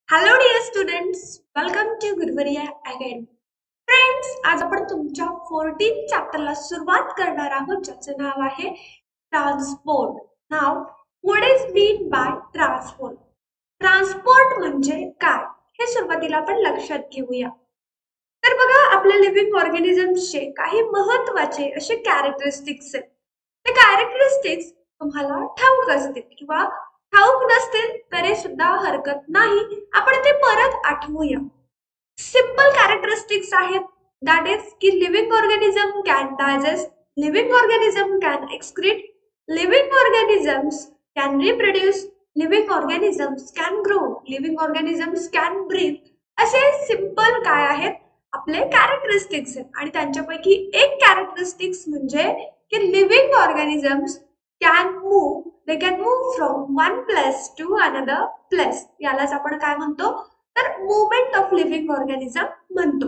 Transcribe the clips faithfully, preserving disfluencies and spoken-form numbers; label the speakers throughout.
Speaker 1: Hello dear students, welcome to Guruvarya academy. Friends, आज आपण तुमच्या फोर्टीन चॅप्टरला सुरुवात करणार आहोत, ज्याचं नाव आहे ट्रान्सपोर्ट. नाव what is mean by transport. Transport म्हणजे काय हे सुरुवातीला आपण लक्षात घेऊया. तर बघा, आपल्या लिव्हिंग ऑर्गॅनिझम्सचे काही महत्त्वाचे असे कॅरेक्टरिस्टिक्स आहेत. ते कॅरेक्टरिस्टिक्स तुम्हाला ठाऊक असतील किंवा ठाऊक नसतील तरी सुद्धा हरकत नाही, आपण ते परत आठवूया. सिंपल कॅरेक्टरिस्टिक्स आहेत. दॅट इज की living organism can digest, living organism can excrete, living organisms can reproduce, living organisms can grow, living organisms can breathe. असे सिंपल काय आहेत आपले कॅरेक्टरिस्टिक्स आहेत. आणि त्यांच्यापैकी एक कॅरेक्टरिस्टिक्स म्हणजे की living organisms can move, they can move from one place to another place. यालाच आपण काय म्हणतो, तर मुवमेंट ऑफ लिव्हिंग ऑर्गॅनिझम म्हणतो.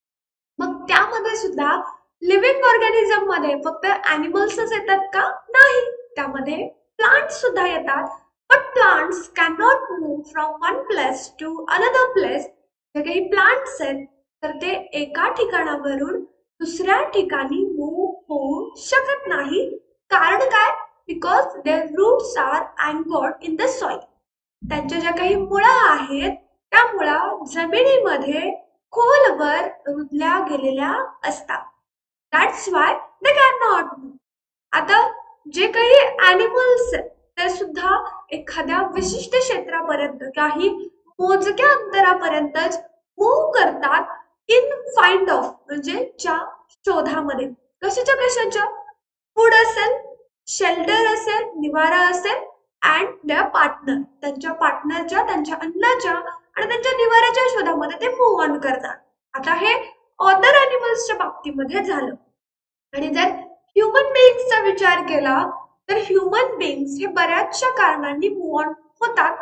Speaker 1: मग त्यामध्ये सुद्धा लिव्हिंग ऑर्गॅनिझम मध्ये फक्त ॲनिमल्सच येतात का? नाही, त्यामध्ये प्लांट्स सुद्धा येतात. But plants can not move from one place to another place. जे काही प्लांट्स आहेत तर ते एका ठिकाणावरून दुसऱ्या ठिकाणी मूव्ह होऊ शकत नाही. कारण काय? Because their roots are anchored in the soil. त्यांच्या ज्या काही मुळा आहेत त्या मुळा जमिनीमध्ये खोलवर रुजल्या गेलेल्या असतात. That's why they can not move. आता जे काही ॲनिमल्स आहेत ते सुद्धा एखाद्या विशिष्ट क्षेत्रापर्यंत, काही मोजक्या अंतरापर्यंतच मूव्ह करतात इन फाइंड ऑफ, म्हणजे च्या शोधामध्ये. कशाच्या कशाच्या? फूड असेल, शेल्टर असेल, निवारा असेल, अँड देअर पार्टनर. त्यांच्या पार्टनरच्या, त्यांच्या अन्नाच्या आणि त्यांच्या निवाऱ्याच्या शोधामध्ये ते मूव्ह ऑन करतात. आता हे अदर ॲनिमल्सच्या बाबतीमध्ये झालं. आणि जर ह्युमन बिईंग्सचा विचार केला तर ह्युमन बिईंग्स हे बऱ्याचशा कारणांनी मूव्ह ऑन होतात.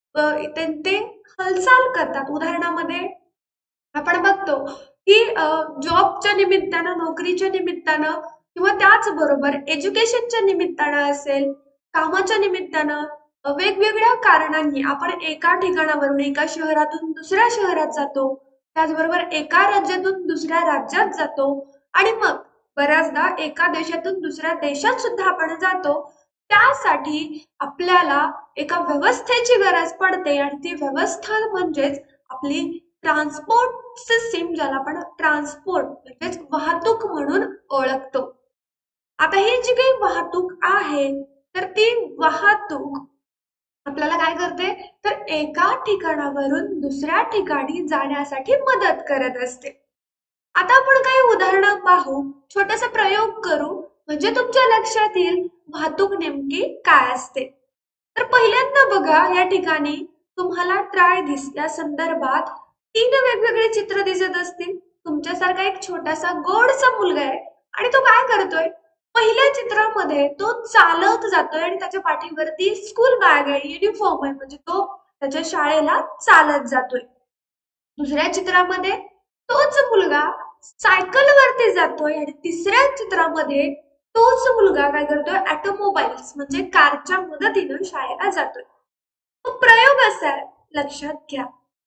Speaker 1: ते हालचाल करतात. उदाहरणामध्ये आपण बघतो की जॉबच्या निमित्तानं, नोकरीच्या निमित्तानं किंवा त्याचबरोबर एज्युकेशनच्या निमित्तानं असेल, कामाच्या निमित्तानं, वेगवेगळ्या कारणांनी आपण एका ठिकाणावरून, एका शहरातून दुसऱ्या शहरात जातो. त्याचबरोबर एका राज्यातून दुसऱ्या राज्यात जातो. आणि मग बऱ्याचदा एका देशातून दुसऱ्या देशात सुद्धा आपण जातो. त्यासाठी आपल्याला एका व्यवस्थेची गरज पडते आणि ती व्यवस्था म्हणजेच आपली ट्रान्सपोर्ट सिस्टीम, ज्याला आपण ट्रान्सपोर्ट म्हणजेच वाहतूक म्हणून ओळखतो. आता ही जी काही वाहतूक आहे तर ती वाहतूक आपल्याला काय करते, तर एका ठिकाणावरून दुसऱ्या ठिकाणी जाण्यासाठी मदत करत असते. आता आपण काही उदाहरणं पाहू, छोटासा प्रयोग करू, म्हणजे तुमच्या लक्षात येईल वाहतूक नेमकी काय असते. तर पहिल्यांदा बघा, या ठिकाणी तुम्हाला ट्राय दिस या संदर्भात तीन वेगवेगळे चित्र दिसत असतील. तुमच्यासारखा एक छोटासा गोडसा मुलगा आहे आणि तो काय करतोय, पहिल्या चित्रामध्ये तो चालत जातोय आणि त्याच्या पाठीवरती स्कूल बॅग आहे, युनिफॉर्म आहे, म्हणजे तो त्याच्या शाळेला चालत जातोय. दुसऱ्या चित्रामध्ये तोच मुलगा सायकल वरती जातोय आणि तिसऱ्या चित्रामध्ये तोच मुलगा काय करतोय, ऑटोमोबाईल्स म्हणजे कारच्या मदतीनं शाळेला जातोय. तो प्रयोग असा आहे, लक्षात घ्या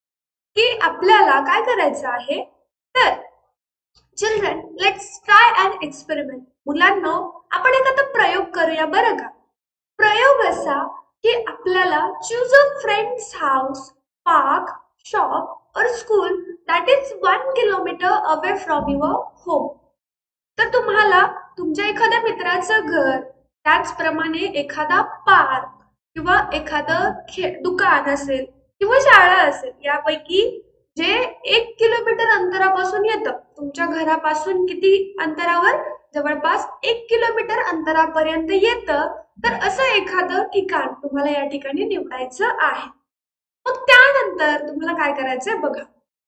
Speaker 1: की आपल्याला काय करायचं आहे. तर children, let's try and experiment. मुलांनो, आपण एखादा प्रयोग करूया बरं का. प्रयोग असा की आपल्याला choose a friend's house, park, shop or school that is one kilometre away from your home. तर तुम्हाला तुमच्या एखाद्या मित्राचं घर, त्याचप्रमाणे एखादा पार्क किंवा एखादं दुकान असेल किंवा शाळा असेल, यापैकी जे एक किलोमीटर अंतरापासून येतं, तुमच्या घरापासून किती अंतरावर, जवळपास एक किलोमीटर अंतरापर्यंत येतं, तर असं एखादं ठिकाण तुम्हाला या ठिकाणी निवडायचं आहे. मग त्यानंतर तुम्हाला काय करायचंय बघा.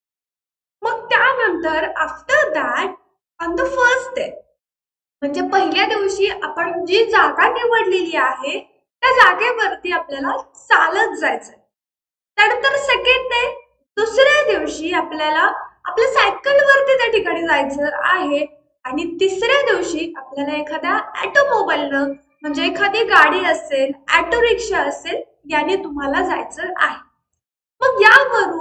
Speaker 1: मग त्यानंतर after that on the first day, म्हणजे पहिल्या दिवशी आपण जी जागा निवडलेली आहे त्या जागेवरती आपल्याला चालत जायचंय. त्यानंतर सेकंड डे, दुसऱ्या दिवशी आपल्याला आपल्या सायकलवरती त्या ठिकाणी जायचं आहे. आणि तिसऱ्या दिवशी आपल्याला एखाद्या ऑटोमोबाईलनं, म्हणजे एखादी गाडी असेल, ऑटो रिक्षा असेल, याने तुम्हाला जायचं आहे. मग यावरून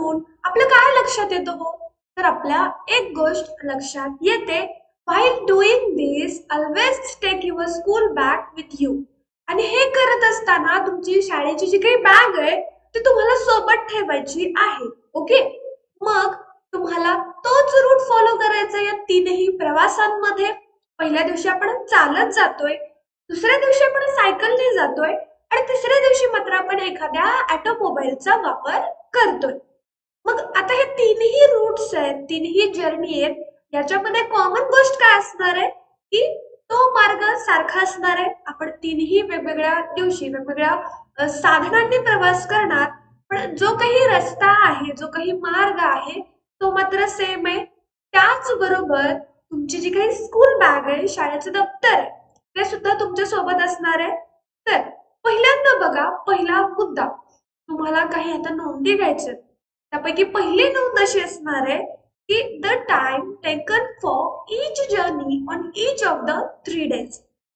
Speaker 1: लक्षात येतो हो? तर आपल्या एक गोष्ट लक्षात येते, while doing this always take your school bag with you. आणि हे करत असताना तुमची शाळेची जी काही बॅग आहे ती तुम्हाला सोबत ठेवायची आहे. ओके, मग तुम्हाला तोच रूट फॉलो करायचा या तीनही प्रवासांमध्ये. पहिल्या दिवशी आपण चालत जातोय, दुसऱ्या दिवशी आपण सायकलने जातोय आणि तिसऱ्या दिवशी मात्र आपण एखाद्या ऑटोमोबाईलचा वापर करतोय. मग आता हे तीनही रूट्स आहेत, तीनही जर्नी आहेत, याच्यामध्ये कॉमन गोष्ट काय असणार आहे की तो मार्ग सारखा असणार आहे. आपण तीनही वेगवेगळ्या दिवशी वेगवेगळ्या साधनांनी प्रवास करणार, पण जो काही रस्ता आहे, जो काही मार्ग आहे तो मात्र सेम आहे. त्याचबरोबर तुमची जी काही स्कूल बॅग आहे, शाळेचं दप्तर आहे, ते सुद्धा तुमच्या सोबत असणार आहे. तर पहिल्यांदा बघा, पहिला मुद्दा तुम्हाला काही आता नोंदी घ्यायच्या, त्यापैकी पहिली नोंद अशी असणार आहे की the time taken for each journey on each of the three days.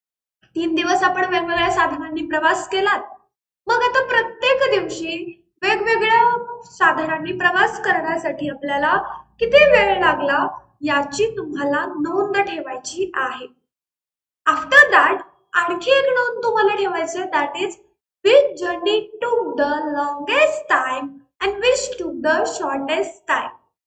Speaker 1: तीन दिवस आपण वेगवेगळ्या साधनांनी प्रवास केलात, मग आता प्रत्येक दिवशी वेगवेगळ्या साधनांनी प्रवास करण्यासाठी आपल्याला किती वेळ लागला याची तुम्हाला नोंद ठेवायची आहे. आफ्टर दॅट आणखी एक नोंद तुम्हाला ठेवायची आहे, that is which journey took the longest time and which took the shortest time.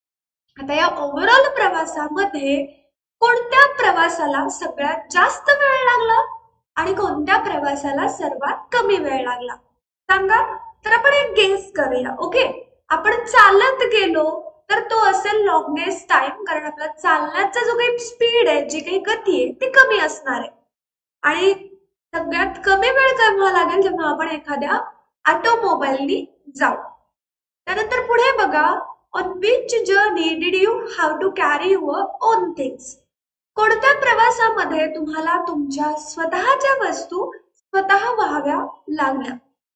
Speaker 1: आता या ओव्हरऑल प्रवासामध्ये कोणत्या प्रवासाला सगळ्यात जास्त वेळ लागला आणि कोणत्या प्रवासाला सर्वात कमी वेळ लागला सांगा. तर आपण एक गेस करूया. ओके, आपण चालत गेलो तर तो असेल लॉंगेस्ट टाइम, कारण आपला चालण्याचा जो काही स्पीड आहे, जी काही गती आहे ती कमी असणार आहे. आणि सगळ्यात कमी वेळ केव्हा लागेल, जेव्हा आपण एखाद्या ऑटोमोबाईलनी जाऊ. त्यानंतर पुढे बघा, on which journey did you have to carry your own things. कोणत्या प्रवासामध्ये तुम्हाला तुमच्या स्वतःच्या वस्तू स्वतः व्हाव्या लागल्या.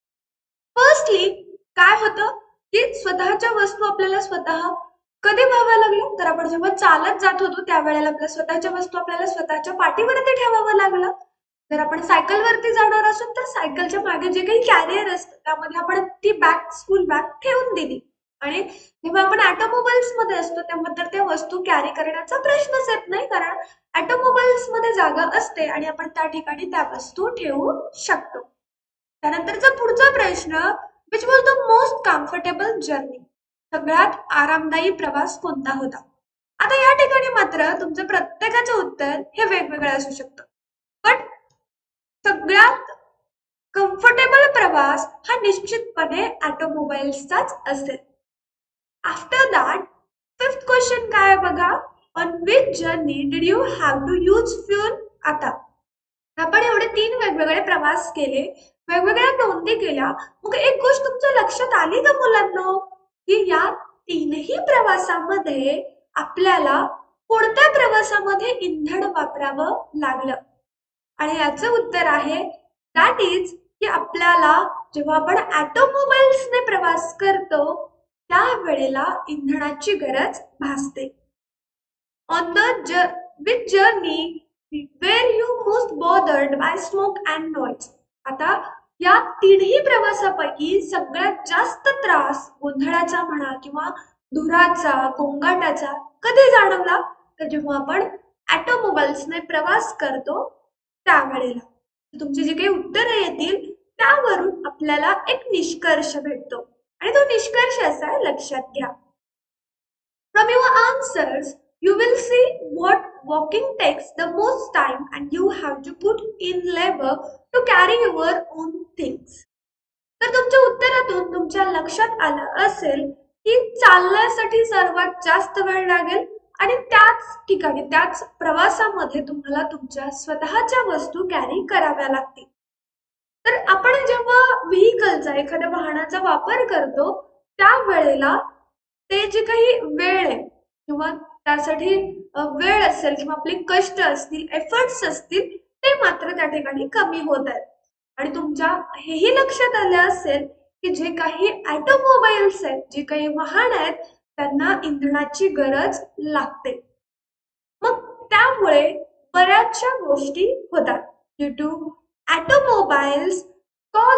Speaker 1: फर्स्टली काय होतं की स्वतःच्या वस्तू आपल्याला स्वतः कधी व्हाव्या लागल्या, तर आपण जेव्हा चालत जात होतो त्यावेळेला आपल्या स्वतःच्या वस्तू आपल्याला स्वतःच्या पाठीवरती ठेवावं लागलं. जर आपण सायकलवरती जाणार असू तर सायकलच्या मागे जे काही कॅरियर असतं त्यामध्ये आपण ती बॅग, स्कूल बॅग ठेवून दिली. आणि जेव्हा आपण ऑटोमोबाईल्स मध्ये असतो तेव्हा तर त्या वस्तू कॅरी करण्याचा प्रश्नच येत नाही, कारण ऑटोमोबाईल्स मध्ये जागा असते आणि आपण त्या ठिकाणी त्या वस्तू ठेवू शकतो. त्यानंतरचा पुढचा प्रश्न, which was the most comfortable journey. सगळ्यात आरामदायी प्रवास कोणता होता. आता या ठिकाणी मात्र तुमचं प्रत्येकाचं उत्तर हे वेगवेगळं असू शकतं, पण सगळ्यात कम्फर्टेबल प्रवास हा निश्चितपणे ऑटोमोबाईल्सचाच असेल. आफ्टर दॅट फिफ्थ क्वेश्चन काय बघा, on which journey did you have to use fuel. आता आपण एवढे तीन वेगवेगळे प्रवास केले, वेगवेगळ्या नोंदी केल्या, मग एक गोष्ट तुमच्या लक्षात आली का मुलांनो की या तीनही प्रवासामध्ये आपल्याला कोणत्या प्रवासामध्ये इंधन वापरावं लागलं. आणि याचं उत्तर आहे दॅट इज की आपल्याला जेव्हा आपण ऑटोमोबाईल्सने प्रवास करतो त्यावेळेला इंधनाची गरज भासते. On the which journey were you most bothered by smoke and noise. आता या तीनही प्रवासापैकी सगळ्यात जास्त त्रास गोंधळाचा म्हणा किंवा धुराचा, गोंगाटाचा कधी जाणवला, तर जेव्हा आपण ऑटोमोबाईल्सने प्रवास करतो त्यावेळेला. तुमची जी काही उत्तरं येतील त्यावरून आपल्याला एक निष्कर्ष भेटतो आणि तो निष्कर्ष असा आहे, लक्षात घ्या. From your answers you will see what walking takes the most time and you have to put in labor to carry your own things. तर तुमच्या उत्तरातून तुमच्या लक्षात आलं असेल की चालण्यासाठी सर्वात जास्त वेळ लागेल आणि त्याच ठिकाणी त्याच प्रवासामध्ये तुम्हाला तुमच्या स्वतःच्या वस्तू कॅरी कराव्या लागतील. तर आपण जेव्हा व्हेइकलचा, एखाद्या वाहनाचा वापर करतो त्यावेळेला ते जे काही वेळ आहे किंवा त्यासाठी वेळ असेल किंवा आपले कष्ट असतील, एफर्ट्स असतील, ते मात्र त्या ठिकाणी कमी होत आहेत. आणि तुमच्या हेही लक्षात आलं असेल की जे काही ऑटोमोबाईल्स आहेत, जे काही वाहन आहेत, त्यांना इंधनाची गरज लागते. मग त्यामुळे बऱ्याचशा गोष्टी होतात. Due to automobiles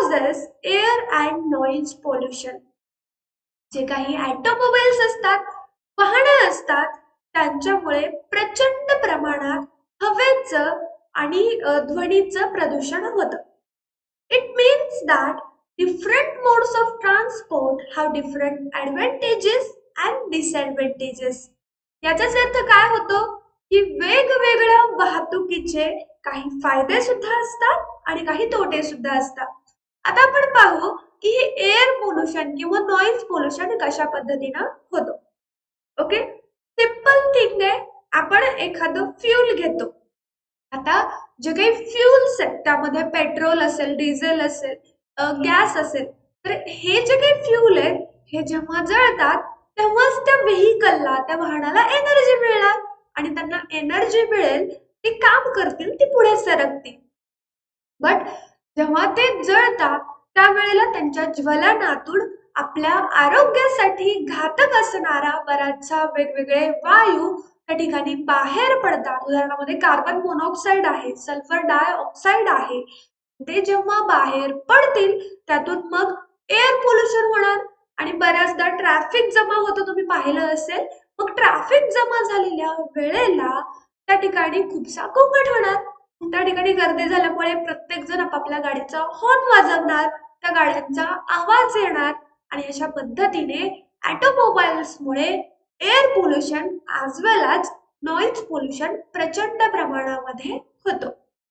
Speaker 1: causes air and noise pollution. जे काही ऑटोमोबाईल्स असतात वाहनं असतात त्यांच्यामुळे प्रचंड प्रमाणात हवेचं आणि अ, ध्वनीचं प्रदूषण होतं. It means that different modes of transport have different advantages and disadvantages. याचाच अर्थ काय होतो की वेगवेगळ्या वाहतुकीचे काही फायदे सुद्धा असतात आणि काही तोटे सुद्धा असतात. आता आपण पाहू की एअर पोल्युशन किंवा नॉइज पोल्युशन कशा पद्धतीनं होतो. ओके, सिंपल थिंग आहे. आपण एखादं फ्यूल घेतो. आता जे काही फ्यूल्स आहेत त्यामध्ये पेट्रोल असेल, डिझेल असेल, गॅस असेल, तर हे जे काही फ्यूल आहेत हे जेव्हा जळतात तेव्हाच त्या व्हेकलला, त्या वाहनाला एनर्जी मिळणार आणि त्यांना एनर्जी मिळेल, ते काम करतील, ते पुढे सरकतील. बट जेव्हा ते जळतात त्यावेळेला त्यांच्या ज्वलनातून आपल्या आरोग्यासाठी घातक असणारा बराचसा वेगवेगळे वायू त्या ठिकाणी बाहेर पडतात. उदाहरणामध्ये कार्बन मोनॉक्साईड आहे, सल्फर डायऑक्साईड आहे. ते जेव्हा बाहेर पडतील त्यातून मग एअर पोल्युशन होणार आणि बऱ्याचदा ट्रॅफिक जमा होतं, तुम्ही पाहिलं असेल. मग ट्रॅफिक जमा झालेल्या वेळेला त्या ठिकाणी खूपसा गोंगाट होणार. त्या ठिकाणी गर्दी झाल्यामुळे प्रत्येक जण आपापल्या गाडीचा हॉर्न वाजवणार, त्या गाड्यांचा आवाज येणार आणि अशा पद्धतीने ऑटोमोबाईल्समुळे air pollution as well as noise pollution प्रचंड प्रमाणामध्ये होतो.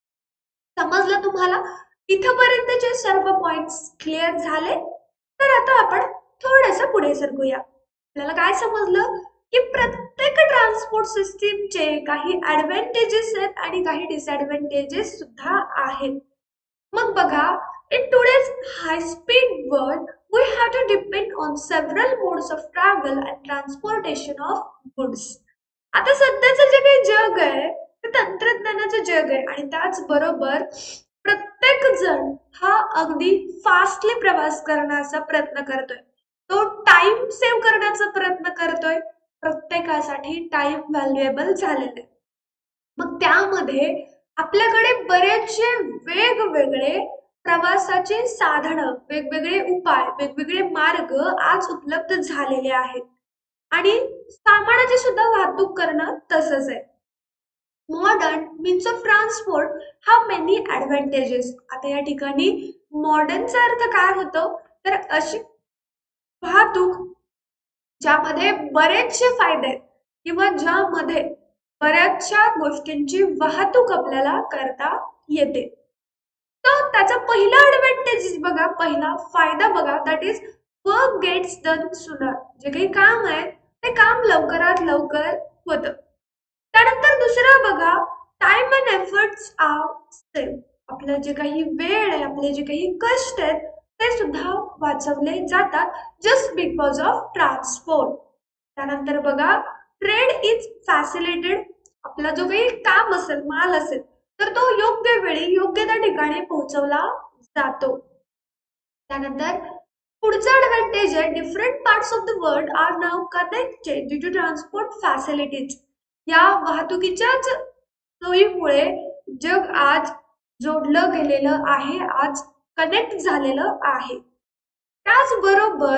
Speaker 1: समजलं तुम्हाला? इथपर्यंतचे सर्व पॉइंट्स क्लिअर झाले? तर आता आपण थोडंसं पुढे सरकूया. आपल्याला काय समजलं की प्रत्येक ट्रान्सपोर्ट सिस्टीमचे काही ॲडव्हान्टेजेस आहेत आणि काही डिसॲडव्हान्टेजेस सुद्धा आहेत. मग बघा, in today's high-speed world, we have to depend on several modes of travel and transportation of goods. आता सध्याचं जे काही जग आहे ते तंत्रज्ञानाचं जग आहे आणि त्याचबरोबर प्रत्येक जण हा अगदी फास्टली प्रवास करण्याचा प्रयत्न करतोय. तो टाइम सेव्ह करण्याचा प्रयत्न करतोय. प्रत्येकासाठी टाइम व्हॅल्युएबल झालेलं आहे. मग त्यामध्ये आपल्याकडे बरेचसे वेगवेगळे प्रवासाचे साधनं, वेगवेगळे उपाय, वेगवेगळे मार्ग आज उपलब्ध झालेले आहेत आणि सामानाची सुद्धा वाहतूक करणं तसंच आहे. मॉडर्न मीन्स ऑफ ट्रान्सपोर्ट हा मेनी ॲडव्हान्टेजेस. आता या ठिकाणी मॉडर्नचा अर्थ काय होतो, तर अशी वाहतूक ज्यामध्ये बरेचसे फायदे आहेत किंवा ज्यामध्ये बऱ्याचशा गोष्टींची वाहतूक आपल्याला करता येते. तर त्याचा पहिला ॲडव्हान्टेज बघा, पहिला फायदा बघा, that is work gets done sooner. जे काही काम आहे ते काम लवकरात लवकर होतं. त्यानंतर दुसरा बघा, time and efforts are save. आपलं जे काही वेळ आहे, आपले जे काही कष्ट आहेत ते सुद्धा वाचवले जातात जस्ट बिकॉज ऑफ ट्रान्सपोर्ट. त्यानंतर बघा, ट्रेड इज फॅसिलिटेड. आपला जो काही काम असेल, माल असेल, तर तो योग्य वेळी योग्य त्या ठिकाणी पोहोचवला जातो. त्यानंतर पुढचा ॲडव्हान्टेज आहे, different parts of the world are now connected due to transport facilities. या वाहतुकीच्याच सोयीमुळे जग आज जोडलं गेलेलं आहे, आज कनेक्ट झालेलं आहे. त्याचबरोबर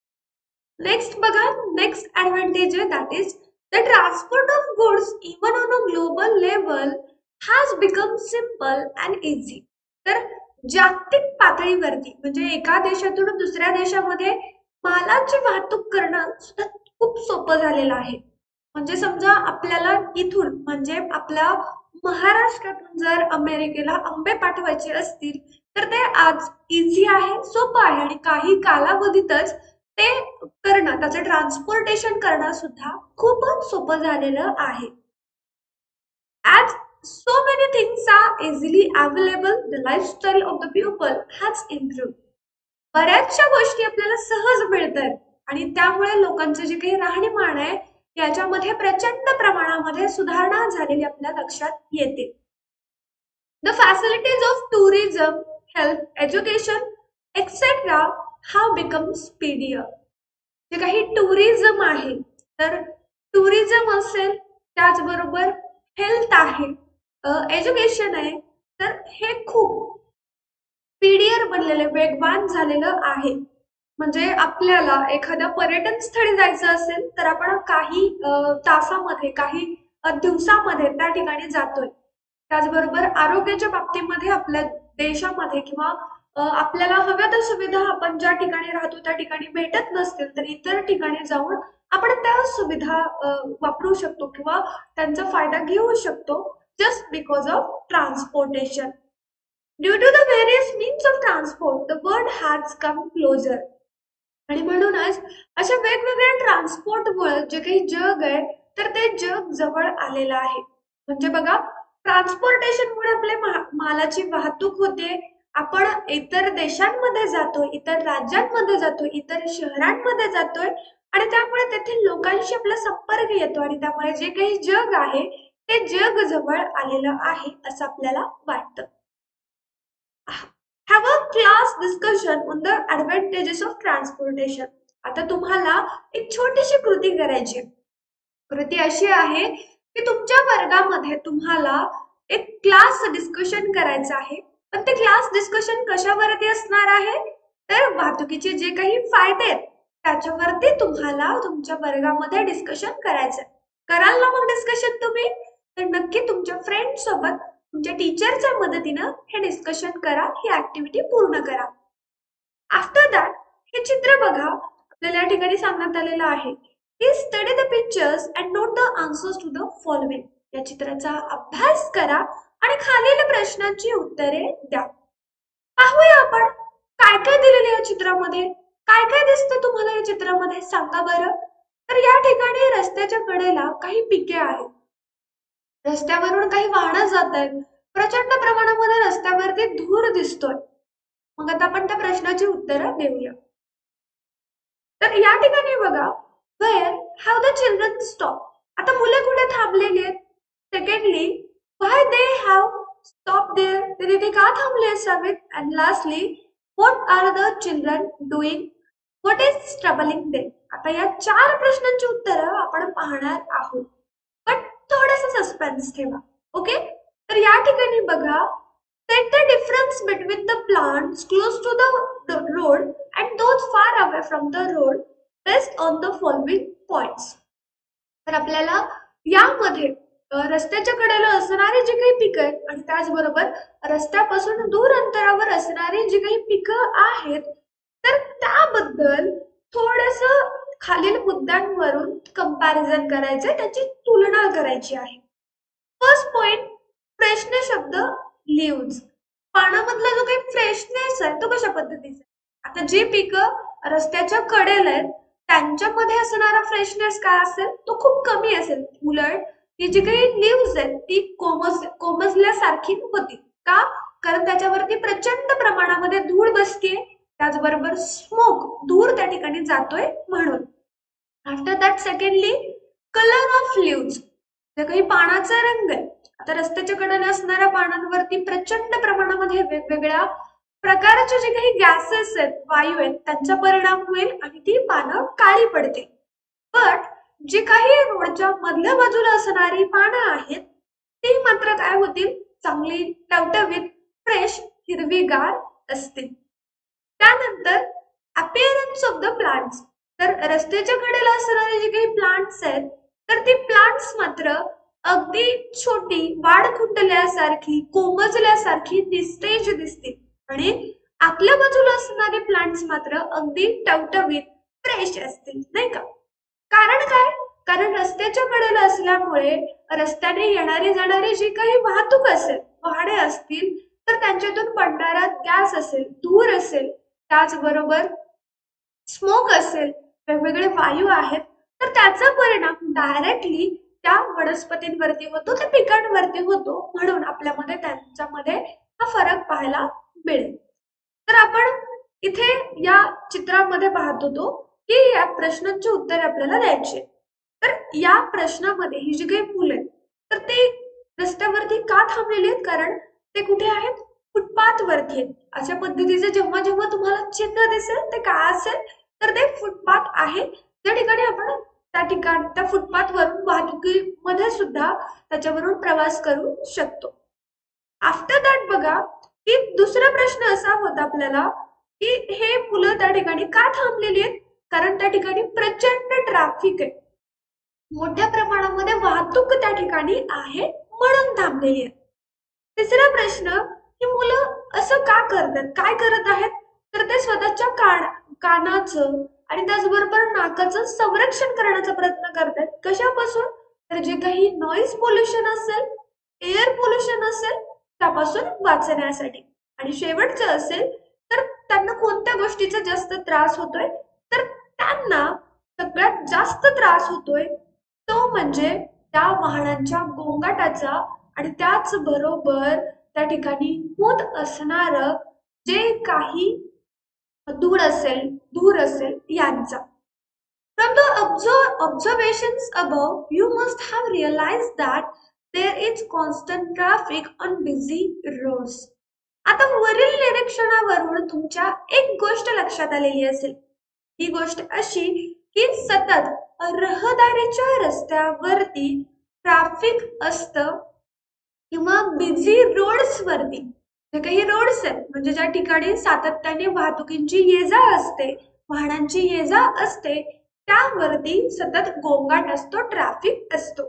Speaker 1: नेक्स्ट बघा, नेक्स्ट ॲडव्हान्टेज आहे, that is the transport of goods even on a global level has become simple and easy. तर जागतिक पातळीवरती म्हणजे एका देशातून दुसऱ्या देशामध्ये मालाची वाहतूक करणं सुद्धा खूप सोपं झालेलं आहे. म्हणजे समजा आपल्याला इथून म्हणजे आपल्या महाराष्ट्रातून जर अमेरिकेला आंबे पाठवायचे असतील तर ते आज इझी आहे, सोपं आहे आणि काही कालावधीतच ते करणं, त्याचं ट्रान्सपोर्टेशन करणं सुद्धा खूपच सोपं झालेलं आहे. As so many things are easily available, the lifestyle of the people has improved. बऱ्याचशा गोष्टी आपल्याला सहज मिळतात आणि त्यामुळे लोकांचे जे काही राहणीमान आहे याच्यामध्ये प्रचंड प्रमाणामध्ये सुधारणा झालेली आपल्या लक्षात येते. The facilities of tourism, health, education, et cetera have become speedier. जे काही टुरिझम आहे, तर टुरिझम असेल, त्याचबरोबर हेल्थ आहे, एज्युकेशन आहे, तर हे खूप स्पीडियर बनलेले, वेगवान झालेलं आहे. म्हणजे आपल्याला एखाद्या पर्यटन स्थळी जायचं असेल तर आपण काही अ, तासामध्ये काही अ, दिवसामध्ये त्या ठिकाणी जातोय. त्याचबरोबर आरोग्याच्या बाबतीमध्ये आपल्या देशामध्ये किंवा अ, आपल्याला हव्या त्या सुविधा आपण ज्या ठिकाणी राहतो त्या ठिकाणी भेटत नसतील तर इतर ठिकाणी जाऊन आपण त्या सुविधा अ, वापरू शकतो किंवा त्यांचा फायदा घेऊ शकतो just because of transportation. Due to the various means of transport the world has come closer. आणि म्हणूनच अशा वेगवेगळ्या ट्रान्सपोर्टमुळे जे काही जग आहे तर ते जग जवळ आलेलं आहे. म्हणजे बघा, ट्रान्सपोर्टेशनमुळे आपले मा- मालाची वाहतूक होते. आपण इतर देशांमध्ये जातोय, इतर राज्यांमध्ये जातोय, इतर शहरांमध्ये जातोय आणि त्यामुळे तेथील लोकांशी आपला संपर्क येतो आणि त्यामुळे जे काही जग आहे ते जग जवळ आलेलं आहे असं आपल्याला वाटतं. Have a class discussion on the advantages of transportation. आता तुम्हाला एक छोटीशी कृती करायची आहे. कृती अशी आहे की तुमच्या वर्गामध्ये तुम्हाला एक क्लास डिस्कशन करायचं आहे. पण ते क्लास डिस्कशन कशावरती असणार आहे तर वाहतुकीचे जे काही फायदे आहेत त्याच्यावरती तुम्हाला तुमच्या वर्गामध्ये डिस्कशन करायचं आहे. कराल ना मग डिस्कशन तुम्ही? तर नक्की तुमच्या फ्रेंड सोबत तुमच्या टीचरच्या मदतीनं हे डिस्कशन करा, ही ऍक्टिव्हिटी पूर्ण करा. आफ्टर दॅट हे चित्र बघा. आपल्याला या ठिकाणी सांगण्यात आलेलं आहे की study the pictures and note the answers to the following. या चित्राचा अभ्यास करा आणि खालील प्रश्नांची उत्तरे द्या. पाहूया आपण काय काय दिलेले या चित्रामध्ये. काय काय दिसतं तुम्हाला या चित्रामध्ये सांगा बरं. तर या ठिकाणी रस्त्याच्या कडेला काही पिके आहेत. रस्त्यावरून काही वाहनं जात आहेत. प्रचंड प्रमाणामध्ये रस्त्यावरती धूर दिसतोय. मग आता आपण त्या प्रश्नाची उत्तरं देऊया. तर या ठिकाणी बघा, where have the children stop. आता मुले कुठे थांबलेली आहेत. Secondly, why they have stop there. ते तिथे का थांबले असावेत. And lastly, what are the children doing. What is troubling them. आता या चार प्रश्नांची उत्तरं आपण पाहणार आहोत. पण थोडंसं सस्पेन्स ठेवा. ओके. तर या ठिकाणी बघा, set the difference between the plants close to the, the road and those far away from the road based on the following points. तर आपल्याला यामध्ये अ, रस्त्याच्या कडेला असणारी जी काही पिकं आहेत आणि त्याचबरोबर रस्त्यापासून दूर अंतरावर असणारी जी काही पिकं आहेत तर त्याबद्दल थोडस खालील मुद्द्यांवरून कंपॅरिझन करायचं, त्याची तुलना करायची आहे. फर्स्ट पॉइंट, फ्रेशनेस शब्द लिव्ज. पानामधला जो काही फ्रेशनेस आहे तो कशा पद्धतीचा. आता जी पिकं रस्त्याच्या कडेला आहेत त्यांच्यामध्ये असणारा फ्रेशनेस काय असेल तो खूप कमी असेल. उलट ही जी काही लिव्ज आहेत ती कोमज कोमजल्यासारखी होती. का? कारण त्याच्यावरती प्रचंड प्रमाणामध्ये धूळ बसते, त्याचबरोबर स्मोक धूर त्या ठिकाणी जातोय म्हणून. After that secondly, colour of leaves. जे काही पानाचा रंग आहे. आता रस्त्याच्या कडेला असणाऱ्या पानांवरती प्रचंड प्रमाणामध्ये वेगवेगळ्या प्रकारचे जे काही गॅसेस आहेत, वायू आहेत, त्यांचा परिणाम होईल आणि ती पानं काळी पडतील. बट जी काही रोडच्या मधल्या बाजूला असणारी पानं आहेत ती मात्र काय होतील, चांगली टवटवीत फ्रेश हिरवीगार असतील. त्यानंतर अपिअरन्स ऑफ द प्लांट्स. तर रस्त्याच्या कडेला असणारे जे काही प्लांट्स आहेत तर ती प्लांट्स मात्र अगदी छोटी, वाढ खुंटल्यासारखी, कोमजल्यासारखी निस्तेज दिसतील आणि आपल्या बाजूला असणारे प्लांट्स मात्र अगदी टवटवीत फ्रेश असतील, नाही का. कारण काय? कारण रस्त्याच्या कडेला असल्यामुळे रस्त्याने येणारी जाणारी जी काही वाहतूक असेल, वाहने असतील तर त्यांच्यातून पडणारा गॅस असेल, धूर असेल, त्याचबरोबर स्मोक असेल, वेगवेगळे वायू आहेत तर त्याचा परिणाम डायरेक्टली त्या वनस्पतींवरती होतो, त्या पिकांवरती होतो. म्हणून आपल्यामध्ये त्यांच्यामध्ये हा फरक पाहायला मिळेल. तर आपण इथे या चित्रामध्ये पाहत होतो की या प्रश्नांची उत्तरे आपल्याला द्यायची. तर या प्रश्नामध्ये ही जी काही फुलं आहेत तर ते रस्त्यावरती का थांबलेली आहेत, कारण ते कुठे आहेत, फुटपाथ वरती आहेत. अशा पद्धतीचे जेव्हा जेव्हा तुम्हाला चिन्ह दिसेल ते काय असेल तर ते फुटपाथ आहे, त्या ठिकाणी आपण त्या ठिकाण त्या फुटपाथ वरून वाहतुकीमध्ये सुद्धा त्याच्यावरून प्रवास करू शकतो. आफ्टर दॅट बघा की दुसरा प्रश्न असा होता आपल्याला की हे मुलं त्या ठिकाणी का थांबलेली आहेत, कारण त्या ठिकाणी प्रचंड ट्रॅफिक आहे, मोठ्या प्रमाणामध्ये वाहतूक त्या ठिकाणी आहे म्हणून थांबलेली आहे. तिसरा प्रश्न, ही मुलं असं का करतात, काय करत आहेत, तर ते स्वतःच्या कान कानाचं आणि त्याचबरोबर नाकाचं संरक्षण करण्याचा प्रयत्न करतात. कशापासून, तर जे काही नॉईज पोल्युशन असेल, एअर पोल्युशन असेल त्यापासून वाचण्यासाठी. आणि शेवटचं असेल तर त्यांना कोणत्या गोष्टीचा जास्त त्रास होतोय, तर त्यांना सगळ्यात जास्त त्रास होतोय तो म्हणजे त्या वाहनांच्या गोंगाटाचा आणि त्याच बरोबर त्या ठिकाणी होत असणार जे काही धूळ असेल धूर असेल यांचा. From the observ observations above, you must have realized that there is constant traffic on busy roads. आता वरील निरीक्षणावरून तुमच्या एक गोष्ट लक्षात आलेली असेल. ही गोष्ट अशी की सतत रहदारीच्या रस्त्यावरती ट्रॅफिक असतं किंवा बिझी रोड्स वरती जे काही रोड्स आहेत म्हणजे ज्या ठिकाणी सातत्याने वाहतुकीची ये-जा असते, वाहनांची ये-जा असते, त्यावरती सतत गोंगाट असतो, ट्रॅफिक असतो.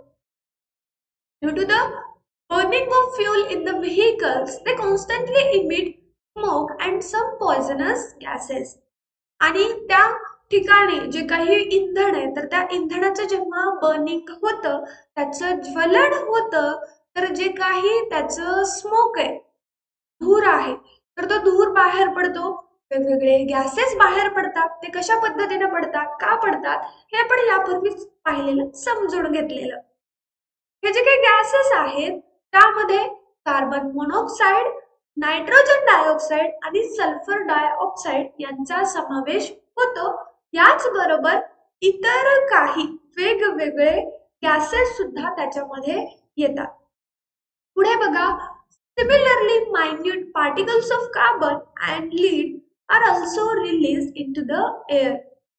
Speaker 1: Due to the burning of fuel in the vehicles, they constantly emit smoke and some poisonous gases. आणि त्या ठिकाणी जे काही इंधन आहे तर त्या इंधनाचं जेव्हा बर्निंग होतं, त्याचं ज्वलन होतं, तर जे काही त्याचं स्मोक आहे, धूर आहे, तर तो धूर बाहेर पडतो, वेगवेगळे गॅसेस बाहेर पडतात. ते कशा पद्धतीने पडतात, का पडतात, हे आपण यापूर्वीच पाहिलेलं, समजून घेतलेलं. हे जे काही गॅसेस आहेत त्यामध्ये कार्बन मोनॉक्साईड, नायट्रोजन डायऑक्साईड आणि सल्फर डायऑक्साईड यांचा समावेश होतो. याच बरोबर इतर काही वेगवेगळे गॅसेस सुद्धा त्याच्यामध्ये येतात. पुढे बघा, similarly minute particles of carbon and lead are also release into the air.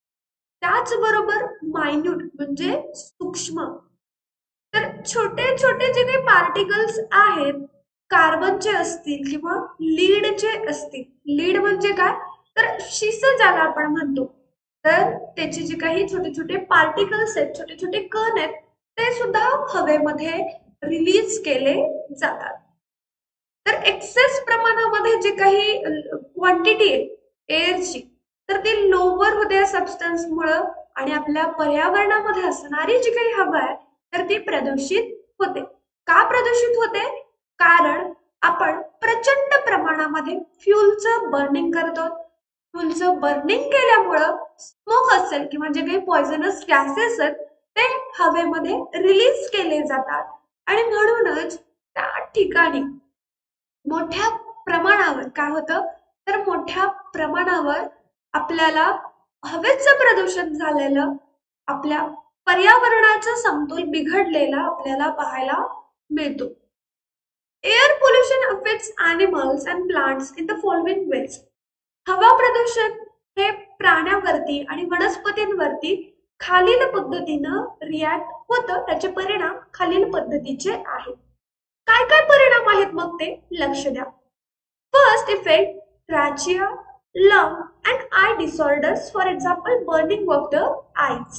Speaker 1: त्याचबरोबर मायन्यूट म्हणजे सूक्ष्म, तर छोटे छोटे जे काही पार्टिकल्स आहेत कार्बनचे असतील किंवा लीडचे असतील, लीड म्हणजे काय, तर शिस ज्याला आपण म्हणतो, तर त्याचे जे काही छोटे छोटे पार्टिकल्स आहेत, छोटे छोटे कण आहेत, ते सुद्धा हवेमध्ये रिलीज केले जातात. तर एक्सेस प्रमाणामध्ये जे काही क्वांटिटी आहे एअरची, तर ती लोअर होते या सबस्टन्समुळे आणि आपल्या पर्यावरणामध्ये असणारी जी काही हवा आहे तर ती प्रदूषित होते. का प्रदूषित होते, कारण आपण प्रचंड प्रमाणामध्ये फ्यूलचं बर्निंग करतो. फ्यूलचं बर्निंग केल्यामुळं स्मोक असेल किंवा जे काही पॉयझनस गॅसेस आहेत ते हवेमध्ये रिलीज केले जातात आणि म्हणूनच त्या ठिकाणी मोठ्या प्रमाणावर काय होतं, तर मोठ्या प्रमाणावर आपल्याला हवेचं प्रदूषण झालेलं, आपल्या पर्यावरणाचा समतोल बिघडलेला आपल्याला पाहायला मिळतो. Air pollution affects animals and plants in the following ways. हवा प्रदूषण हे प्राण्यांवरती आणि वनस्पतींवरती खालील पद्धतीनं रिॲक्ट होतं. त्याचे परिणाम खालील पद्धतीचे आहेत. काय काय परिणाम आहेत मग ते लक्ष द्या. First effect, trachea, lung and eye disorders, for example burning of the eyes.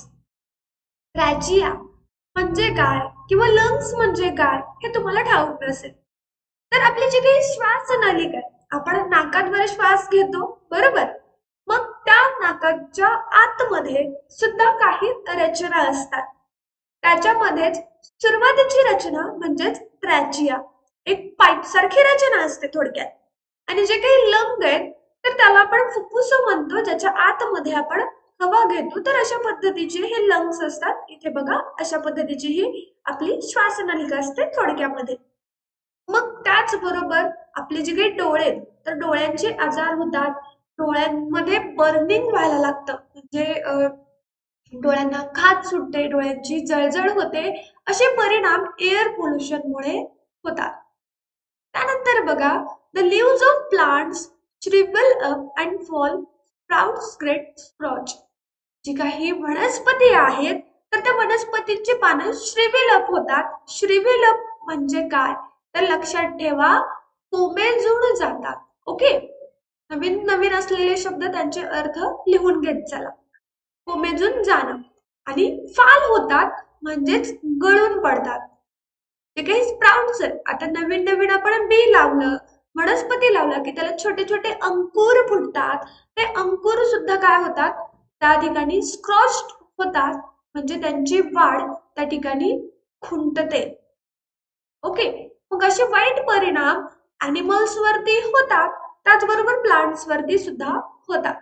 Speaker 1: Trachea म्हणजे काय किंवा लंग्स म्हणजे काय हे तुम्हाला ठाऊक नसेल तर आपली जी काही श्वास नलिका आहे, आपण नाकाद्वारे श्वास घेतो बरोबर, मग त्या नाकाच्या आतमध्ये सुद्धा काही रचना असतात. त्याच्यामध्येच सुरुवातीची रचना म्हणजेच ट्रॅचिया, एक पाईप सारखी रचना असते थोडक्यात. आणि जे काही लंग आहेत तर त्याला आपण फुफ्फुस म्हणतो, ज्याच्या आतमध्ये आपण हवा घेतो. तर अशा पद्धतीचे हे लंग्स असतात. इथे बघा अशा पद्धतीची ही आपली श्वासनलिका असते थोडक्यामध्ये. मग त्याचबरोबर आपले जे काही डोळे, तर डोळ्यांचे आजार होतात, डोळ्यांमध्ये बर्निंग व्हायला लागतं, म्हणजे डोळ्यांना खाज सुटते, डोळ्यांची जळजळ होते, असे परिणाम एअर पोल्युशनमुळे होतात. त्यानंतर बघा, the leaves of plants shrivel up and fall, sprouts great स्प्रॉच. जी काही वनस्पती आहेत तर त्या वनस्पतींची पानं श्रिव्हल अप होतात. श्रिव्हल अप म्हणजे काय, तर लक्षात ठेवा, कोमेजून जातात. ओके, नवीन नवीन असलेले शब्द त्यांचे अर्थ लिहून घेत चला. कोमेजून जाणं आणि फाल होतात म्हणजेच गळून पडतात. ते काही स्प्राउट्स आहेत. आता नवीन नवीन आपण बी लावलं, वनस्पती लावला की त्याला छोटे छोटे अंकुर फुटतात. ते अंकुर सुद्धा काय होतात, त्या ठिकाणी स्क्रॉच्ड होतात, म्हणजे त्यांची वाढ त्या ठिकाणी खुंटते. ओके, मग असे वाईट परिणाम अॅनिमल्स वरती होतात, त्याचबरोबर प्लांट्स वरती सुद्धा होतात.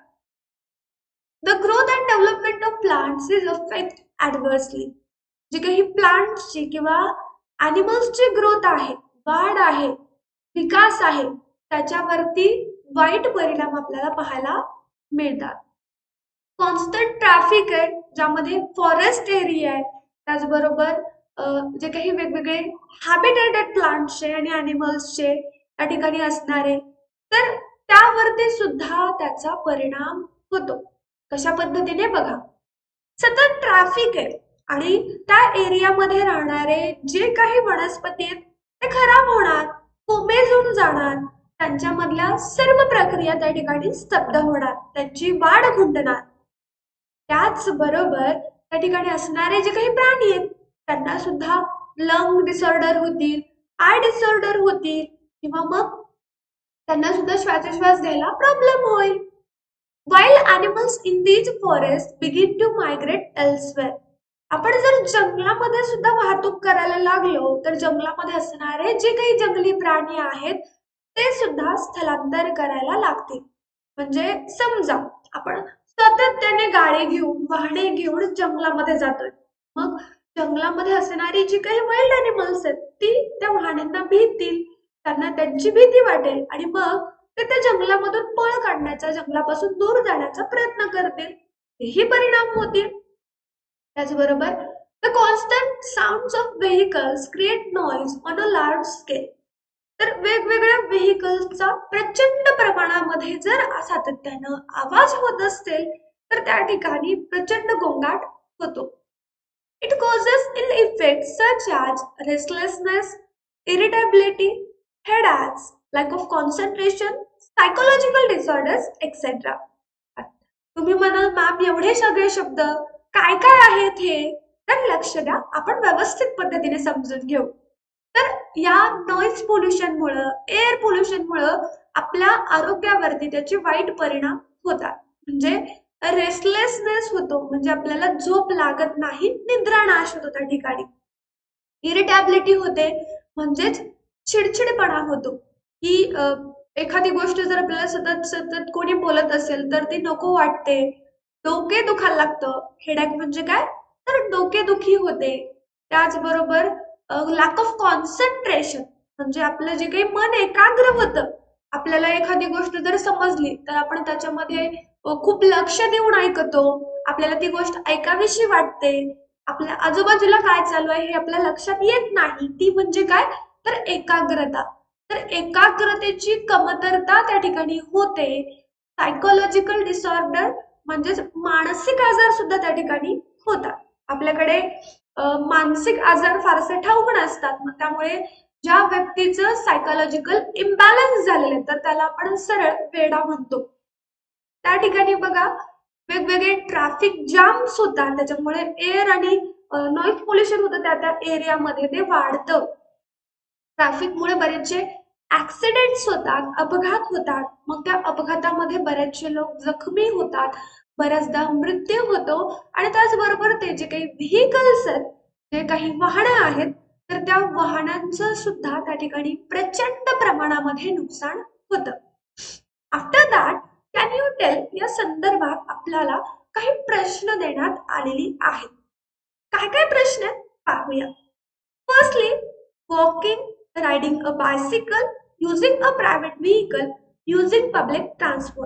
Speaker 1: The growth and development of plants is affect adversely. जे काही प्लांट्सची किंवा अॅनिमल्सची ग्रोथ आहे, वाढ आहे, विकास आहे, त्याच्यावरती वाईट परिणाम आपल्याला पाहायला मिळतात. कॉन्स्टंट ट्रॅफिक आहे, ज्यामध्ये फॉरेस्ट एरिया आहे, त्याचबरोबर जे काही वेगवेगळे हॅबिटेटेड प्लांट्सचे आणि अॅनिमल्सचे त्या ठिकाणी असणारे, तर त्यावरती सुद्धा त्याचा परिणाम होतो. कशा पद्धतीने बघा, सतत ट्रॅफिक आहे आणि त्या एरियामध्ये राहणारे जे काही वनस्पती आहेत ते खराब होणार, कोमेजून जाणार, त्यांच्यामधल्या सर्व प्रक्रिया त्या ठिकाणी स्तब्ध होणार, त्यांची वाढ खुंटणार. त्याचबरोबर त्या ठिकाणी असणारे जे काही प्राणी आहेत त्यांना सुद्धा लंग डिसऑर्डर होतील, आय डिसऑर्डर होतील, किंवा मग त्यांना सुद्धा श्वासोश्वास घ्यायला प्रॉब्लेम होईल. While animals in these forests begin to migrate elsewhere. आपण जर जंगलामध्ये सुद्धा वाहतूक करायला लागलो तर जंगलामध्ये असणारे जे काही जंगली प्राणी आहेत ते सुद्धा स्थलांतर करायला लागतील. म्हणजे समजा आपण सातत्याने गाडी घेऊन, वाहने घेऊन जंगलामध्ये जातोय, मग जंगलामध्ये असणारी जी काही वाईल्ड अॅनिमल्स आहेत ती त्या वाहनांना भीतील, त्यांना त्यांची भीती वाटेल आणि मग ते त्या जंगलामधून पळ काढण्याचा, जंगलापासून दूर जाण्याचा प्रयत्न करतील, हेही परिणाम होतील. त्याचबरोबर the constant sounds of vehicles create noise on a large scale. तर वेगवेगळ्या व्हेइकल्सचा प्रचंड प्रमाणामध्ये जर सातत्यानं आवाज होत असेल तर त्या ठिकाणी प्रचंड गोंगाट होतो. It causes ill effect such as restlessness, irritability, headaches, lack of concentration, psychological disorders, et cetera. तुम्ही म्हणाल मॅम एवढे सगळे शब्द काय काय आहेत हे, तर लक्ष द्या, आपण व्यवस्थित पद्धतीने समजून घेऊ. तर या नॉइज पोल्युशनमुळं, एअर पोल्युशनमुळं आपल्या आरोग्यावरती त्याचे वाईट परिणाम होतात. म्हणजे रेस्टलेसनेस होतो, म्हणजे आपल्याला झोप लागत नाही, निद्रानाश होतो त्या ठिकाणी. इरिटॅबिलिटी होते, म्हणजेच चिडचिडपणा होतो, की एखादी गोष्ट जर आपल्याला सतत सतत कोणी बोलत असेल तर ती नको वाटते, डोके दुखायला लागतं. हेडॅक म्हणजे काय, तर डोकेदुखी होते. त्याचबरोबर लॅक ऑफ कॉन्सन्ट्रेशन, म्हणजे आपलं जे काही मन एकाग्र होतं, आपल्याला एखादी गोष्ट जर समजली तर आपण त्याच्यामध्ये खूप लक्ष देऊन ऐकतो, आपल्याला ती गोष्ट ऐकावीशी वाटते, आपल्या आजूबाजूला काय चालू आहे हे आपल्या लक्षात येत नाही, ती म्हणजे काय, तर एकाग्रता. तर एकाग्रतेची कमतरता त्या ठिकाणी होते. सायकोलॉजिकल डिसऑर्डर म्हणजेच मानसिक आजार सुद्धा त्या ठिकाणी होतात. आपल्याकडे मानसिक आजार फारसे ठाऊक नसतात, मग त्यामुळे ज्या व्यक्तीचं सायकोलॉजिकल इम्बॅलन्स झालेलं तर त्याला आपण सरळ वेडा म्हणतो. त्या ठिकाणी बघा वेगवेगळे ट्रॅफिक जाम्स होतात, त्याच्यामुळे एअर आणि नॉइज पोल्युशन होतं त्या त्या एरियामध्ये, ते वाढतं. ट्रॅफिकमुळे बरेचसे ऍक्सिडेंट्स होतात, अपघात होतात, मग त्या अपघातामध्ये बरेचसे लोक जखमी होतात, बऱ्याचदा मृत्यू होतो. आणि त्याचबरोबर ते जे काही व्हेइकल्स आहेत, जे काही वाहनं आहेत, तर त्या वाहनांचं सुद्धा त्या ठिकाणी प्रचंड प्रमाणामध्ये नुकसान होतं. After that can you tell, या संदर्भात आपल्याला काही प्रश्न देण्यात आलेली आहेत. काय काय प्रश्न आहेत पाहूया. Firstly, walking, riding a bicycle, using a private vehicle, using public transport.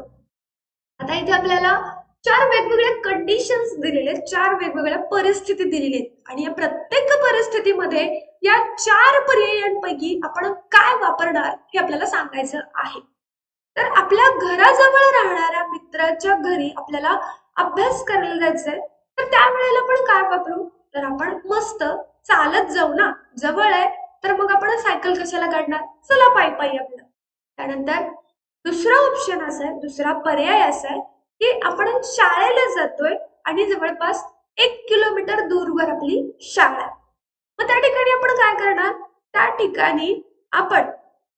Speaker 1: आता इथे आपल्याला चार वेगवेगळ्या कंडिशन्स दिलेले आहेत, चार वेगवेगळ्या परिस्थिती दिलेली आहेत आणि या प्रत्येक परिस्थितीमध्ये या चार पर्यायांपैकी आपण काय वापरणार हे आपल्याला सांगायचं आहे. तर आपल्या घराजवळ राहणाऱ्या मित्राच्या घरी आपल्याला अभ्यास करायला जायचंय, तर त्यावेळेला आपण काय वापरू, तर आपण मस्त चालत जाऊ ना, जवळ आहे तर मग आपण सायकल कशाला काढणार, चला पायी पायी आपलं. त्यानंतर दुसरा ऑप्शन असा आहे, दुसरा पर्याय असा आहे की आपण शाळेला जातोय आणि जवळपास एक किलोमीटर दूरवर आपली शाळा आहे. मग त्या ठिकाणी आपण काय करणार, त्या ठिकाणी आपण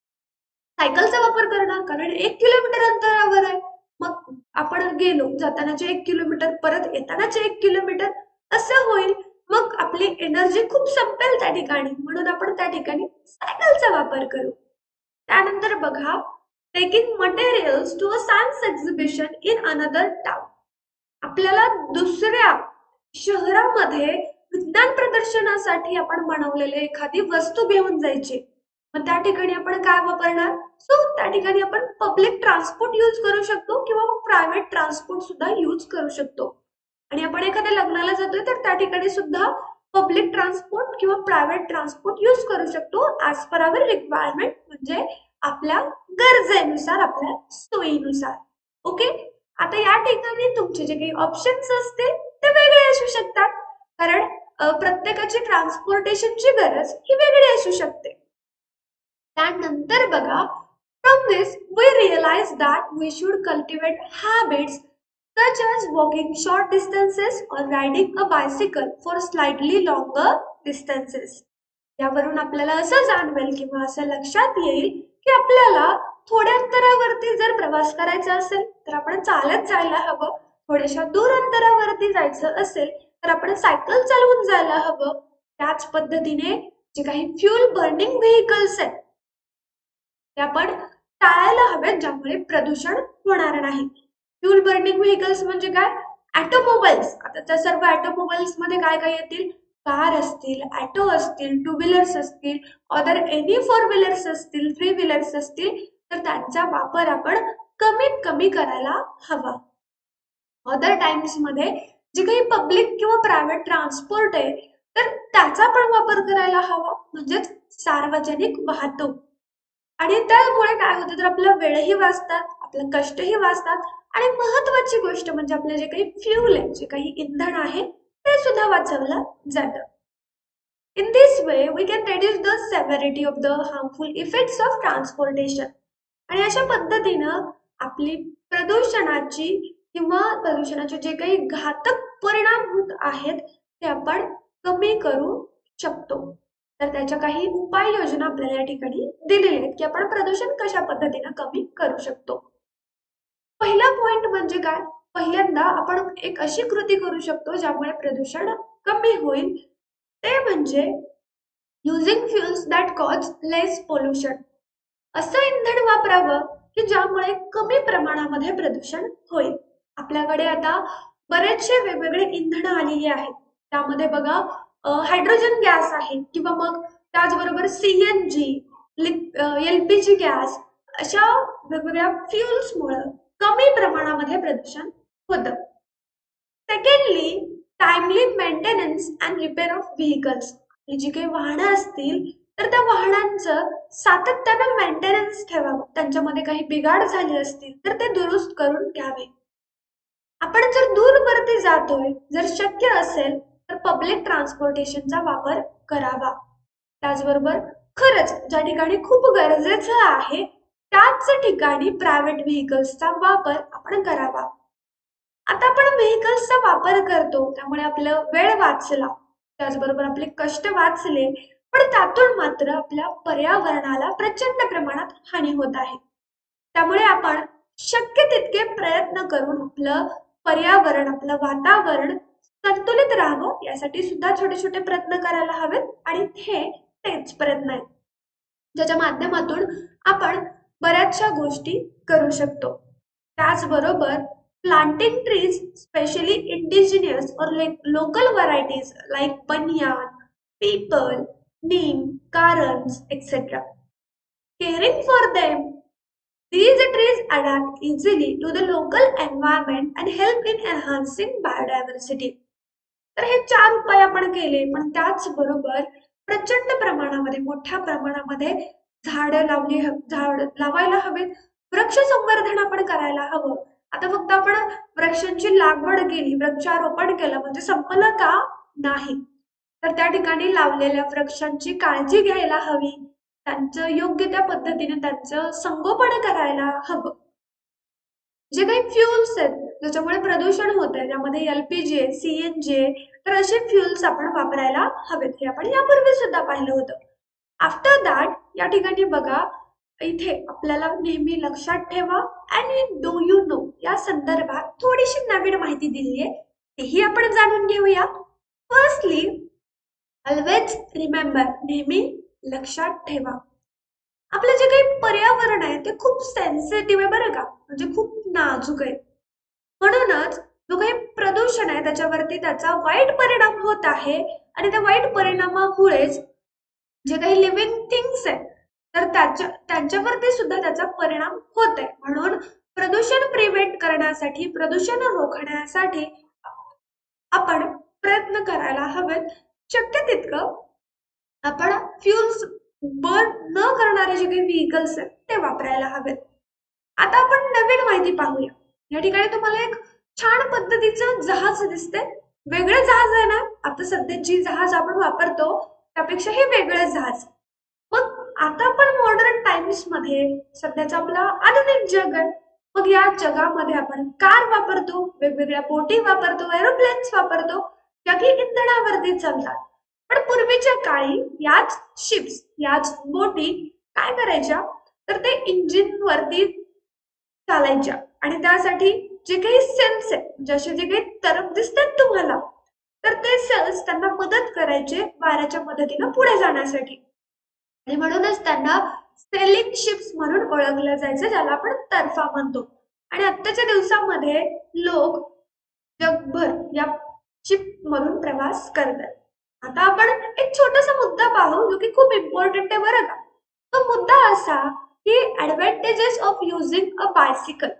Speaker 1: सायकलचा वापर करणार, कारण एक किलोमीटर अंतरावर आहे. मग आपण गेलो, जातानाचे एक किलोमीटर, परत येतानाचे एक किलोमीटर, असं होईल. मग आपली एनर्जी खूप संपेल त्या ठिकाणी, म्हणून आपण त्या ठिकाणी सायकलचा वापर करू. त्यानंतर बघा, taking materials to a science exhibition in another town. आपल्याला दुसऱ्या शहरामध्ये विज्ञान प्रदर्शनासाठी आपण बनवलेले एखादी वस्तू घेऊन जायची. मग त्या ठिकाणी आपण काय वापरणार, सो त्या ठिकाणी आपण पब्लिक ट्रान्सपोर्ट यूज करू शकतो किंवा मग प्रायव्हेट ट्रान्सपोर्ट सुद्धा यूज करू शकतो. आणि आपण एखाद्या लग्नाला जातोय तर त्या ठिकाणी सुद्धा पब्लिक ट्रान्सपोर्ट किंवा प्रायव्हेट ट्रान्सपोर्ट यूज करू शकतो ऍज पर आवर रिक्वायरमेंट, म्हणजे आपल्या गरजेनुसार, आपल्या सोयीनुसार. ओके. आता या ठिकाणी तुमचे जे काही ऑप्शन्स असतील ते वेगळे असू शकतात, कारण प्रत्येकाची ट्रान्सपोर्टेशनची गरज ही वेगळी असू शकते. त्यानंतर बघा, from this we realize that we should cultivate habits such as walking short distances or riding a bicycle for slightly longer distances. यावरून आपल्याला असं जाणवेल किंवा असं लक्षात येईल की आपल्याला थोड्या अंतरावरती जर प्रवास करायचा असेल तर आपण चालत जायला हवं, थोड्याशा दूर अंतरावरती जायचं असेल तर आपण सायकल चालवून जायला हवं. त्याच पद्धतीने जे काही फ्यूल बर्निंग व्हेकल्स आहेत ते आपण टाळायला हवेत, ज्यामुळे प्रदूषण होणार नाही. फ्यूल बर्निंग व्हेकल्स म्हणजे काय, ऑटोमोबाईल्स. आता त्या सर्व ऑटोमोबाईल्स मध्ये काय काय येतील, कार असतील, ऑटो असतील, टू व्हीलर्स असतील, अदर एनी फोर व्हीलर्स असतील, थ्री व्हीलर्स असतील, तर त्यांचा वापर आपण कमीत कमी करायला हवा. अदर टाइम्स मध्ये जे काही पब्लिक किंवा प्रायव्हेट ट्रान्सपोर्ट आहे तर त्याचा पण वापर करायला हवा, म्हणजेच सार्वजनिक वाहतूक. आणि त्यामुळे काय होतं, तर आपला वेळही वाचतात, आपलं कष्टही वाचतात, आणि महत्वाची गोष्ट म्हणजे आपलं जे काही फ्यूल आहे, जे काही इंधन आहे ते सुद्धा वाचवलं जातं. In this way we can reduce the severity of the harmful effects of transportation. आणि अशा पद्धतीनं आपली प्रदूषणाची किंवा प्रदूषणाचे जे काही घातक परिणाम होत आहेत ते आपण कमी करू शकतो. तर त्याच्या काही उपाययोजना आपल्याला या ठिकाणी दिलेल्या आहेत की आपण प्रदूषण कशा पद्धतीने कमी करू शकतो. पहिला पॉइंट म्हणजे काय, पहिल्यांदा आपण एक अशी कृती करू शकतो ज्यामुळे प्रदूषण कमी होईल, ते म्हणजे using fuels that cause less pollution. असं इंधन वापरावं की ज्यामुळे कमी प्रमाणामध्ये प्रदूषण होईल. आपल्याकडे आता बरेचसे वेगवेगळे इंधन आलेली आहेत, त्यामध्ये बघा हायड्रोजन गॅस आहे किंवा मग त्याचबरोबर सीएनजी, एलपीजी गॅस, अशा वेगवेगळ्या फ्युल्समुळे कमी प्रमाणामध्ये प्रदूषण होतं. Secondly, timely maintenance and repair of vehicles. जी काही वाहनं असतील तर त्या वाहनांचं सातत्यानं मेंटेनन्स ठेवावं, त्यांच्यामध्ये काही बिघाड झाले असतील तर ते दुरुस्त करून घ्यावे. आपण जर दूरवरती जातोय, जर शक्य असेल तर पब्लिक ट्रान्सपोर्टेशनचा वापर करावा. त्याचबरोबर खरंच ज्या ठिकाणी खूप गरजेचं आहे त्याच ठिकाणी प्रायव्हेट व्हेकल्सचा वापर आपण करावा. आता आपण व्हेकल्सचा वापर करतो त्यामुळे आपलं वेळ वाचला, त्याचबरोबर आपले कष्ट वाचले, पण त्यातून मात्र आपल्या पर्यावरणाला प्रचंड प्रमाणात हानी होत आहे. त्यामुळे आपण शक्य तितके प्रयत्न करून आपलं पर्यावरण, आपलं वातावरण संतुलित राहावं यासाठी सुद्धा छोटे छोटे प्रयत्न करायला हवेत. आणि हे तेच प्रयत्न आहेत ज्याच्या माध्यमातून आपण बऱ्याचशा गोष्टी करू शकतो. त्याचबरोबर planting trees, especially indigenous or local varieties like banyan, peepal, neem, karanj et cetera. Caring for them, these trees adapt easily to the local environment and help in enhancing biodiversity. तर हे चार उपाय आपण केले, पण त्याचबरोबर प्रचंड प्रमाणामध्ये, मोठ्या प्रमाणामध्ये झाडं लावली, झाड लावायला हवेत, वृक्ष संवर्धन आपण करायला हवं. आता फक्त आपण वृक्षांची लागवड केली, वृक्षारोपण केलं म्हणजे संपलं का, नाही. तर त्या ठिकाणी लावलेल्या वृक्षांची काळजी घ्यायला हवी. त्यांचं योग्य त्या पद्धतीने त्यांचं संगोपन करायला हवं. जे काही फ्युल्स आहेत ज्याच्यामुळे प्रदूषण होत आहे त्यामध्ये एलपीजी आहे, सीएनजी आहे, तर असे फ्युल्स आपण वापरायला हवेत. हे आपण यापूर्वी सुद्धा पाहिलं होतं. आफ्टर दॅट या ठिकाणी बघा, इथे आपल्याला नेहमी लक्षात ठेवा आणि डू यू नो या संदर्भात थोडीशी नवीन माहिती दिली आहे, तेही आपण जाणून घेऊया. फर्स्टली, ऑलवेज रिमेंबर, नेहमी लक्षात ठेवा, आपलं जे काही पर्यावरण आहे ते खूप सेन्सिटिव्ह आहे बरं का, म्हणजे खूप नाजूक आहे. म्हणूनच जो काही प्रदूषण आहे त्याच्यावरती त्याचा वाईट परिणाम होत आहे आणि त्या वाईट परिणामामुळेच जे काही लिव्हिंग थिंग्स आहे तर त्याच्या त्यांच्यावरती सुद्धा त्याचा परिणाम होत आहे. म्हणून प्रदूषण प्रिव्हेंट करण्यासाठी, प्रदूषण रोखण्यासाठी आपण प्रयत्न करायला हवेत. शक्य तितकं आपण फ्युल्स बर्न न करणारे जे काही व्हेइकल्स आहेत ते वापरायला हवेत. आता आपण नवीन माहिती पाहूया. या ठिकाणी तुम्हाला एक छान पद्धतीचं जहाज दिसते. वेगळं जहाज आहे ना, आता सध्या जी जहाज आपण वापरतो त्यापेक्षा हे वेगळं जहाज. मग आता आपण मॉडर्न टाइम्स मध्ये सध्याचं आपलं आधुनिक जग आहे. मग या जगामध्ये आपण कार वापरतो, वेगवेगळ्या बोटी वापरतो, एरोप्लेन्स वापरतो, ज्या की इंधनावरती चालतात. पण पूर्वीच्या काळी याच शिप्स, याच बोटी काय करायच्या तर ते इंजिन वरती चालायच्या आणि त्यासाठी जे काही सेल्स आहेत, जसे जे काही तरफ दिसतात तुम्हाला, तर ते सेल्स त्यांना मदत करायचे वाऱ्याच्या मदतीने पुढे जाण्यासाठी आणि म्हणूनच त्यांना सेलिंग शिप्स म्हणून ओळखलं जायचं, ज्याला आपण तर्फा म्हणतो. आणि आत्ताच्या दिवसामध्ये लोक जगभर या शिप मधून प्रवास करतात. आता आपण एक छोटासा मुद्दा पाहू जो की खूप इम्पॉर्टंट आहे बरं का. तो मुद्दा असा की advantages of using a bicycle.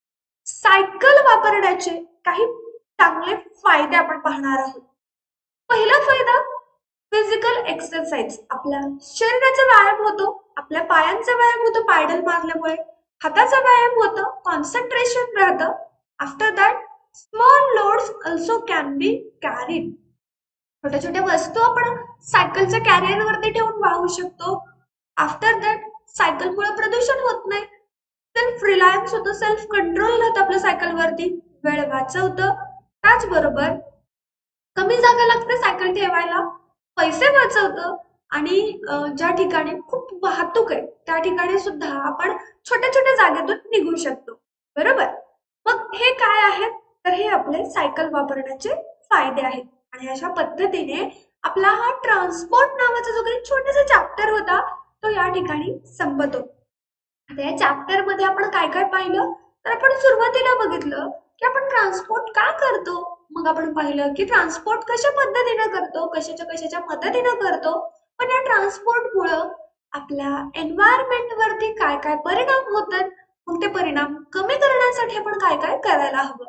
Speaker 1: Cycle वापरण्याचे काही चांगले फायदे आपण पाहणार आहोत. पहिला फायदा, फिजिकल एक्सरसाइज. आपल्या शरीराचा व्यायाम होतो, आपल्या पायांचा व्यायाम होतो पायडल मारल्यामुळे, हाताचा व्यायाम होतो, कॉन्सन्ट्रेशन राहतं. After that, small loads also can be carried. छोट्या छोट्या वस्तू आपण सायकलच्या कॅरियर वरती ठेवून वाहू शकतो. आफ्टर दॅट, सायकलमुळे प्रदूषण होत नाही, सेल्फ रिलायन्स होतं, सेल्फ कंट्रोल राहतं आपल्या सायकलवरती, वेळ वाचवतं. त्याचबरोबर कमी जागा लागते सायकल ठेवायला, पैसे वाचवतं आणि ज्या ठिकाणी खूप वाहतूक आहे त्या ठिकाणी सुद्धा आपण छोट्या छोट्या जागेतून निघू शकतो. बरोबर. मग हे काय आहेत तर हे आपले सायकल वापरण्याचे फायदे आहेत. आणि अशा पद्धतीने आपला हा ट्रान्सपोर्ट नावाचा जो काही छोटासा चॅप्टर होता तो या ठिकाणी संपतो. आता या चॅप्टर मध्ये आपण काय काय पाहिलं तर आपण सुरुवातीला बघितलं की आपण ट्रान्सपोर्ट का करतो. मग आपण पाहिलं की ट्रान्सपोर्ट कशा पद्धतीने करतो, कशाच्या कशाच्या मदतीने करतो, पण या ट्रान्सपोर्ट मुळे आपल्या एन्व्हायरमेंट वरती काय काय परिणाम होतात, मग ते परिणाम कमी करण्यासाठी आपण काय काय करायला हवं.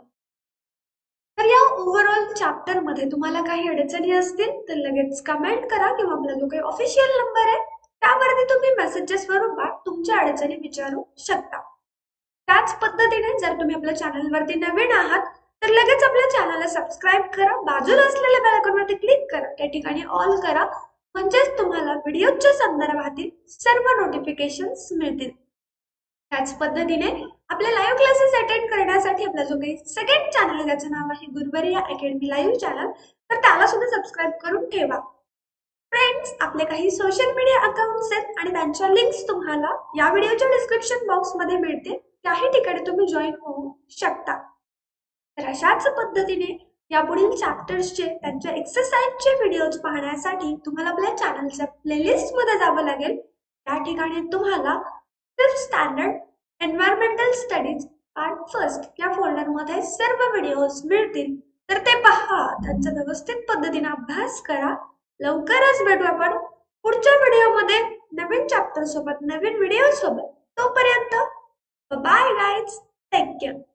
Speaker 1: तर या ओव्हरऑल चॅप्टर मध्ये तुम्हाला काही अडचणी असतील तर लगेच कमेंट करा किंवा आपला जो काही ऑफिशियल नंबर आहे त्यावरती तुम्ही मेसेजेस वरून तुमच्या अडचणी विचारू शकता. त्याच पद्धतीने जर तुम्ही आपल्या चॅनलवरती नवीन आहात तर लगेच आपल्या चॅनलला सबस्क्राईब करा, बाजूला असलेल्या बेल आयकॉनवरती क्लिक करा, त्या ठिकाणी ऑल करा, म्हणजेच तुम्हाला व्हिडिओच्या संदर्भातील सर्व नोटिफिकेशन्स मिळतील. त्याच पद्धतीने आपल्या लाईव्ह क्लासेस अटेंड करण्यासाठी आपला जो काही सेकंड चॅनल आहे ज्याचं नाव आहे गुरुवरिया अकॅडमी लाईव्ह चॅनल, तर त्याला सुद्धा सबस्क्राईब करून ठेवा. फ्रेंड्स, आपले काही सोशल मीडिया अकाउंट्स आहेत आणि त्यांच्या लिंक्स तुम्हाला या व्हिडिओच्या डिस्क्रिप्शन बॉक्स मध्ये मिळतील, त्याही ठिकाणी तुम्ही जॉईन होऊ शकता. तर अशाच पद्धतीने यापुढील चॅप्टर्सचे त्यांच्या एक्सरसाइजचे व्हिडिओज पाहण्यासाठी तुम्हाला आपल्या चॅनलच्या प्लेलिस्ट मध्ये जावं लागेल. त्या ठिकाणी तुम्हाला fifth standard environmental studies part first या फोल्डर मध्ये सर्व व्हिडिओज मिळतील, तर ते पहा, त्यांचा व्यवस्थित पद्धतीने अभ्यास करा. लवकरच भेटू आपण पुढच्या व्हिडिओमध्ये नवीन चॅप्टर सोबत, नवीन व्हिडिओ सोबत. तोपर्यंत बाय गाईज, टेक केअर.